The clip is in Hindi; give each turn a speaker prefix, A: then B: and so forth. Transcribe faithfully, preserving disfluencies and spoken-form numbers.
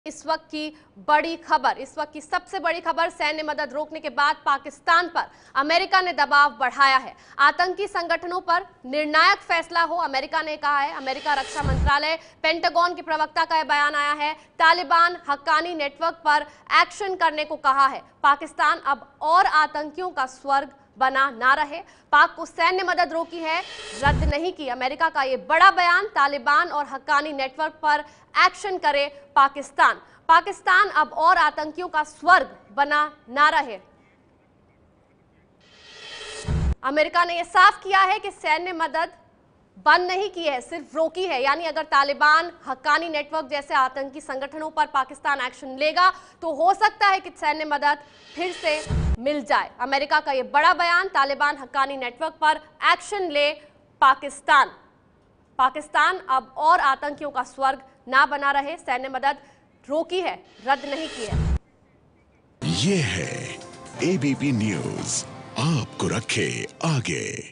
A: इस वक्त की बड़ी खबर, इस वक्त की सबसे बड़ी खबर, सैन्य मदद रोकने के बाद पाकिस्तान पर अमेरिका ने दबाव बढ़ाया है। आतंकी संगठनों पर निर्णायक फैसला हो, अमेरिका ने कहा है। अमेरिका रक्षा मंत्रालय, पेंटागन के प्रवक्ता का यह बयान आया है। तालिबान हक्कानी नेटवर्क पर एक्शन करने को कहा है। पाकिस्तान अब और आतंकियों का स्वर्ग बना ना रहे। पाक को सैन्य मदद रोकी है, रद्द नहीं की। अमेरिका का यह बड़ा बयान, तालिबान और हक्कानी नेटवर्क पर एक्शन करे पाकिस्तान। पाकिस्तान अब और आतंकियों का स्वर्ग बना ना रहे। अमेरिका ने यह साफ किया है कि सैन्य मदद बंद नहीं की है, सिर्फ रोकी है। यानी अगर तालिबान, हक्कानी नेटवर्क जैसे आतंकी संगठनों पर पाकिस्तान एक्शन लेगा तो हो सकता है कि सैन्य मदद फिर से मिल जाए। अमेरिका का यह बड़ा बयान, तालिबान, हक्कानी नेटवर्क पर एक्शन ले पाकिस्तान। पाकिस्तान अब और आतंकियों का स्वर्ग ना बना रहे। सैन्य मदद रोकी है, रद्द नहीं की है।
B: ये है एबीपी न्यूज़, आपको रखे आगे।